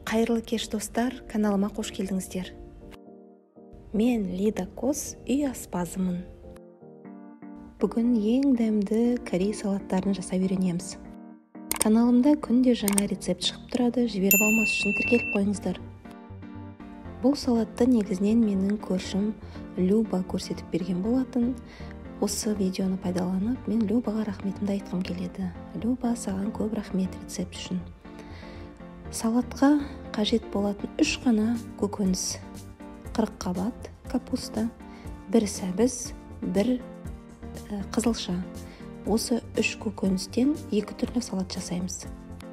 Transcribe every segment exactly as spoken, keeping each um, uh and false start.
Қайырлы кеш достар, каналыма қош келдіңіздер. Мен Лида Кос, үй аспазымын. Бүгін ең дәмді корей салаттарын жасап үйренеміз. Каналымда күнде жаңа рецепт шығып тұрады, жіберіп алмас үшін тіркеліп қойыңыздар. Бұл салатты негізінен менің көршім Люба көрсетіп берген болатын. Осы видеоны пайдаланып, мен Любаға рахметімді айтқым келеді. Люба, саған көп рахмет рецепт үшін. Салатқа қажет болатын үш қана көкөніс, қырық қабат капуста, бір сәбіз, бір қызылша. Осы үш көкөністен екі түрлі салат жасаймыз.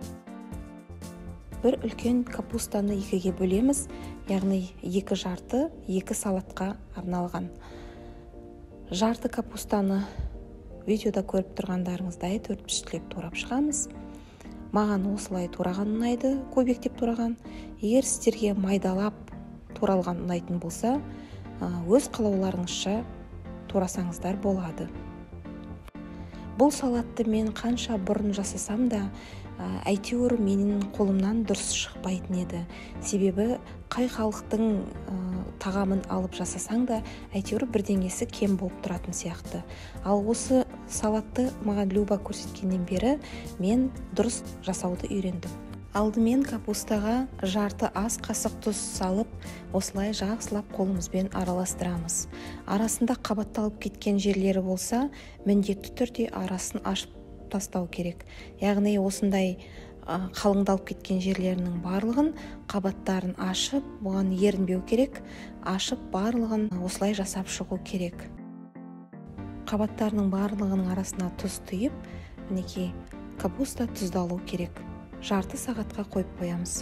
Бір үлкен капустаны екіге бөлеміз, яғни екі жарты, екі салатқа арналған. Жарты капустаны видеода көріп тұрғандарыңыздай төрт-бестілеп турап шығамыз. Маған осылай тураған ұнайды, көбектеп тураған. Егер сіздерге майдалап туралған ұнайтын болса, өз қалауларыңызша турасаңыздар болады. Бұл салатты мен қанша бұрын жасасам да, әйтеуір менің қолымнан дұрыс шықпайтын еді. Себебі қай халықтың тағамын алып жасасаң да, әйтеуір бірдеңесі кем болып тұратын сияқты. Ал осы салатты маған Люба көрсеткеннен бері мен дұрыс жасауды үйрендім. Алдымен капустаға жарты ас қасық тұз салып, осылай жақсылап қолымызбен араластырамыз. Арасында қабатталып кеткен жерлері болса, міндетті түрде арасын ашып тастау керек. Яғни осындай қалыңдалып кеткен жерлерінің барлығын қабаттарын ашып, бұған ерінбеу керек, ашып барлығын осылай жасап шығу керек. Қабаттарының барлығының арасына тұз түйіп, мінекей капуста тұздалу керек. Жарты сағатқа қойып қоямыз.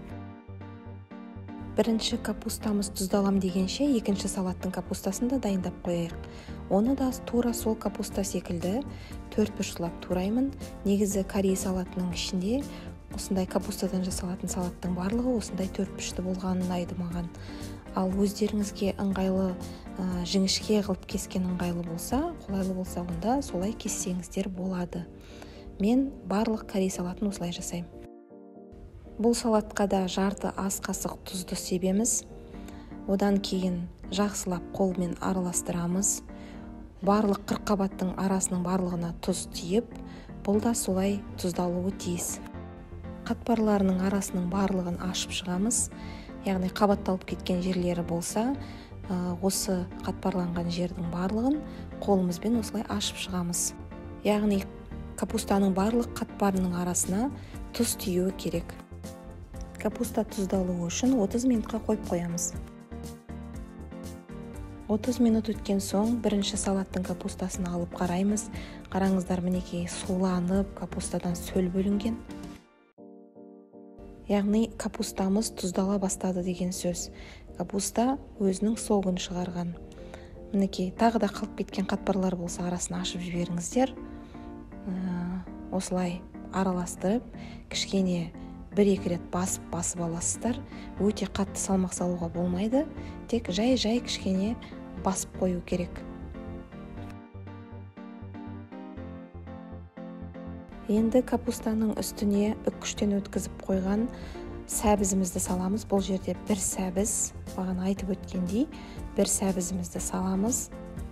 Бірінші капустамыз тұздалам дегенше, екінші салаттың капустасын да дайындап қояйық. Оны да тура сол капуста секілді төрт бұрыштап тураймын. Негізі корей салатының ішінде осындай капустадан жасалатын салаттың барлығы осындай төрт бұрышты болғаны ұнайды маған. Ал өздеріңізге ыңғайлы жіңішке қылып кескен ыңғайлы болса, қолайлы болса, онда солай кессеңіздер болады. Мен барлық корей салатын осылай жасаймын. Бұл салатқа да жарты ас қасық тұзды себеміз. Одан кейін жақсылап қолмен араластырамыз. Барлық қырық қабаттың арасының барлығына тұз тиіп, бұл да солай тұздалуы тиіс. Қатпарларының арасының барлығын ашып шығамыз. Яғни қабатталып кеткен жерлері болса, осы қатпарланған жердің барлығын қолымызбен осылай ашып шығамыз. Яғни капустаның барлық қатпарының арасына тұз тиюі керек. Капуста тұздалуы үшін отыз минутқа қойып қоямыз. отыз минут өткен соң бірінші салаттың капустасын алып қараймыз. Қараңыздар, мінекей суланып, капустадан сөл бөлінген. Яғни капустамыз тұздала бастады деген сөз. Капуста өзінің согын шығарған. Мінекей тағы да қалып кеткен қатпарлар болса, арасын ашып жіберіңіздер. Осылай араластырып, кішкене бір-екі рет басып-басып аласыздар. Өте қатты салмақ салуға болмайды, тек жай-жай кішкене басып қою керек. Енді капустаның үстіне үккіштен өткізіп қойған сәбізімізді саламыз. Бұл жерде бір сәбіз, бағана айтып өткендей, бір сәбізімізді саламыз.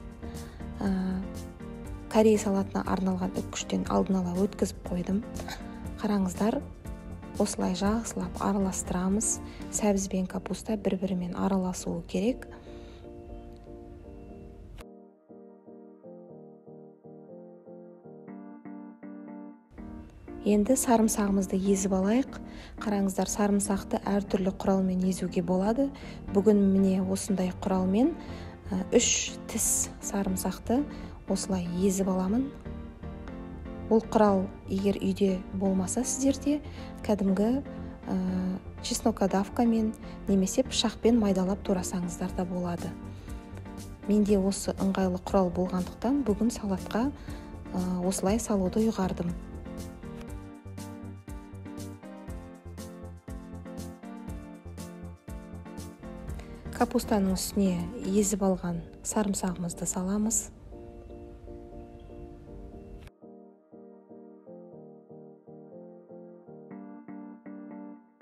Корей салатына арналған үккіштен алдын ала өткізіп қойдым. Қараңыздар, осылай жақсылап араластырамыз. Сәбіз бен капуста бір-бірімен араласуы керек. Енді сарымсағымызды езіп алайық. Қараңыздар, сарымсақты әртүрлі құралмен езуге болады. Бүгін міне осындай құралмен үш тіс сарымсақты осылай езіп аламын. Бұл құрал егер үйде болмаса сіздерде, кәдімгі чеснокодавкамен немесе пышақпен майдалап турасаңыздар да болады. Менде осы ыңғайлы құрал болғандықтан бүгін салатқа осылай салуды ұйғардым. Капустаның үстіне езіп алған сарымсағымызды саламыз.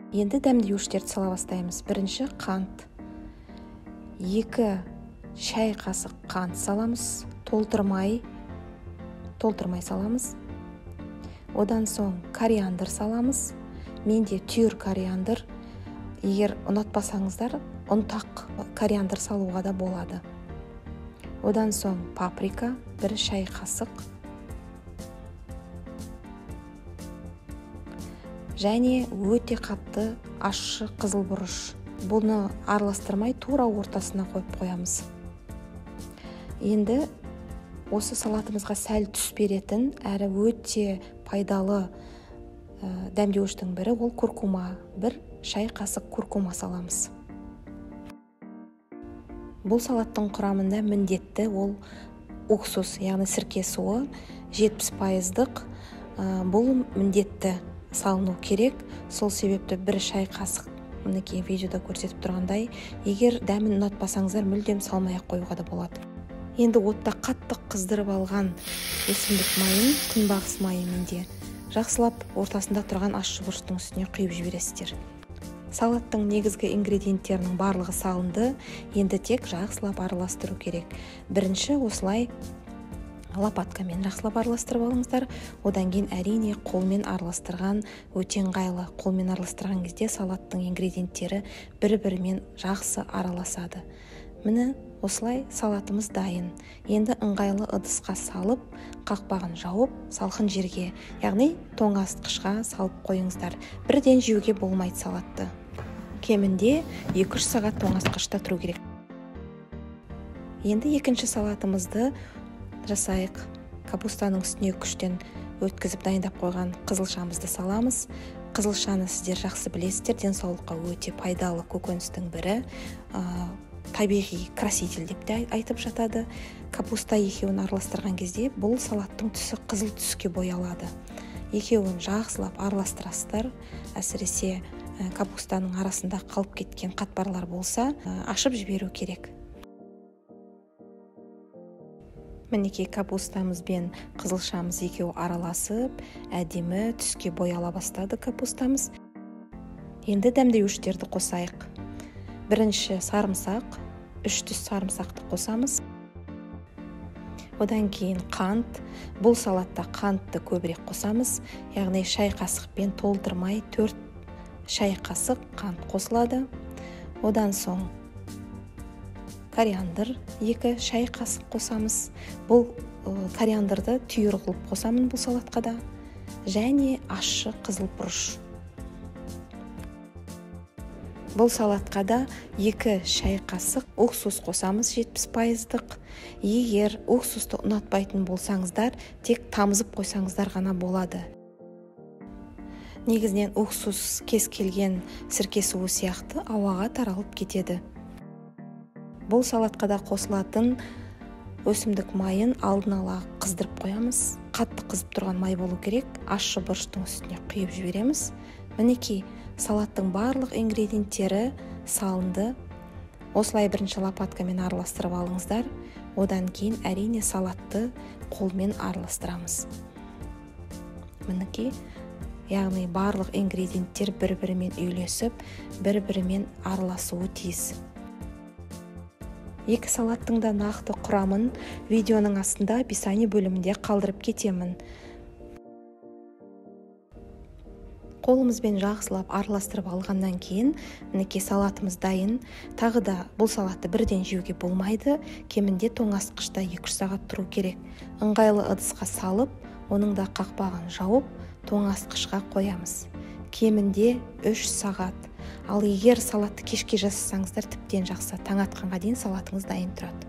Енді дәмдеуіштерді сала бастаймыз. Бірінші қант. екі шай қасық қант саламыз. Толтырмай, толтырмай саламыз. Одан соң кориандр саламыз. Менде түйір кориандр. Егер ұнатпасаңыздар, ұнтақ кориандр салуға да болады. Одан соң паприка, бір шай қасық. Және өте қатты ащы қызыл бұрыш. Бұны араластырмай тура ортасына қойып қоямыз. Енді осы салатымызға сәл түс беретін әрі өте пайдалы ә, дәмдеуіштің бірі ол куркума. Бір шай қасық куркума саламыз. Бұл салаттың құрамында міндетті ол уксус, яғни сірке суы жетпіс пайыздық. Ә, бұл міндетті салыну керек. Сол себепті бір шай қасық, мінекей видеода көрсетіп тұрғандай, егер дәмін ұнатпасаңыздар мүлдем салмай-ақ қоюға да болады. Енді отта қатты қыздырып алған өсімдік майын, күнбағыс майы менде, жақсылап ортасында тұрған ащы бұрыштың үстіне құйып жібересіздер. Салаттың негізгі ингредиенттерінің барлығы салынды, енді тек жақсылап араластыру керек. Бірінші осылай лопаткамен жақсылап араластырып алыңыздар. Одан кейін әрине қолмен араластырған өте ыңғайлы. Қолмен араластырған кезде салаттың ингредиенттері бір-бірімен жақсы араласады. Міне осылай салатымыз дайын. Енді ыңғайлы ыдысқа салып, қақпағын жауып, салқын жерге, яғни тоңазытқышқа салып қойыңыздар. Бірден жеуге болмайды салатты. Кемінде екі-үш сағат тоңазытқышта тұру керек. Енді екінші салатымызды жасайық. Капустаның үстіне күштен өткізіп дайындап қойған қызылшамызды саламыз. Қызылшаны сіздер жақсы білесіздер, денсаулыққа өте пайдалы көкөністің бірі. Табиғи краситель деп те айтып жатады. Капуста екеуін араластырған кезде бұл салаттың түсі қызыл түске боялады. Екеуін жақсылап араластырасыздар. Әсіресе капустаның арасында қалып кеткен қатпарлар болса, ашып жіберу керек. Мінекей капустамыз бен қызылшамыз екеуі араласып, әдемі түске бояла бастады капустамыз. Енді дәмдеуіштерді қосайық. Бірінші сарымсақ, үш түс сарымсақты қосамыз. Одан кейін қант. Бұл салатта қантты көбірек қосамыз. Яғни шай қасықпен толтырмай төрт шай қасық қант қосылады. Одан соң кориандр, екі шай қасық қосамыз. Бұл кориандрды түйір қылып қосамын бұл салатқа да. Және ащы қызыл бұрыш. Бұл салатқа да екі шай қасық уксус қосамыз, жетпіс пайыздық. Егер уксусты ұнатпайтын болсаңыздар, тек тамызып қойсаңыздар ғана болады. Негізінен уксус кез келген сірке суы сияқты ауаға таралып кетеді. Бұл салатқа да қосылатын өсімдік майын алдын ала қыздырып қоямыз. Қатты қызып тұрған май болу керек. Ащы бұрыштың үстіне құйып жібереміз. Мінекей салаттың барлық ингредиенттері салынды. Осылай бірінші лопаткамен араластырып алыңыздар. Одан кейін әрине салатты қолмен араластырамыз. Мінекей, яғни барлық ингредиенттер бір-бірімен үйлесіп, бір-бірімен араласуы тиіс. Екі салаттың да нақты құрамын видеоның астында описание бөлімінде қалдырып кетемін. Қолымызбен жақсылап араластырып алғаннан кейін, мінекей салатымыз дайын. Тағы да бұл салатты бірден жеуге болмайды. Кемінде тоңазытқышта екі-үш сағат тұру керек. Ыңғайлы ыдысқа салып, оның да қақпағын жауып, тоңазытқышқа қоямыз. Кемінде үш сағат. Ал егер салатты кешке жасасаңыздар, тіптен жақсы. Таң атқанға дейін салатыңыз дайын тұрады.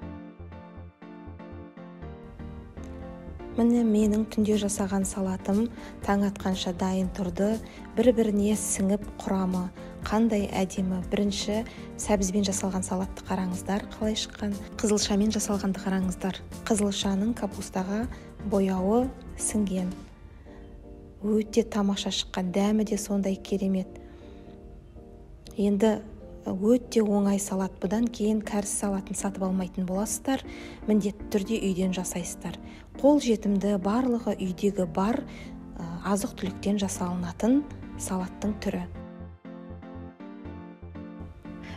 Міне менің түнде жасаған салатым таң атқанша дайын тұрды. Бір-біріне сіңіп құрамы қандай әдемі. Бірінші сәбізбен жасалған салатты қараңыздар, қалай шыққан. Қызылшамен жасалғанды қараңыздар. Қызылшаның капустаға бояуы сіңген. Өте тамаша шыққан, дәмі де сондай керемет. Енді өте оңай салат. Бұдан кейін кәріс салатын сатып алмайтын боласыздар. Міндетті түрде үйден жасайсыздар. Қол жетімді, барлығы үйдегі бар азық-түліктен жасалынатын салаттың түрі.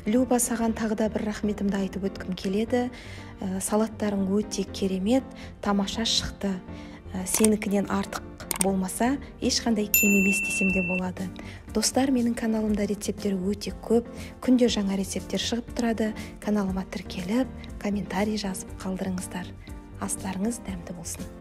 Люба, саған тағы да бір рахметімді айтып өткім келеді. Ә, салаттарың өте керемет, тамаша шықты. Ә, сенікінен артық болмаса, ешқандай кем емес десем де болады. Достар, менің каналымда рецепттер өте көп, күнде жаңа рецепттер шығып тұрады. Каналыма тіркеліп, комментарий жазып қалдырыңыздар. Астарыңыз дәмді болсын.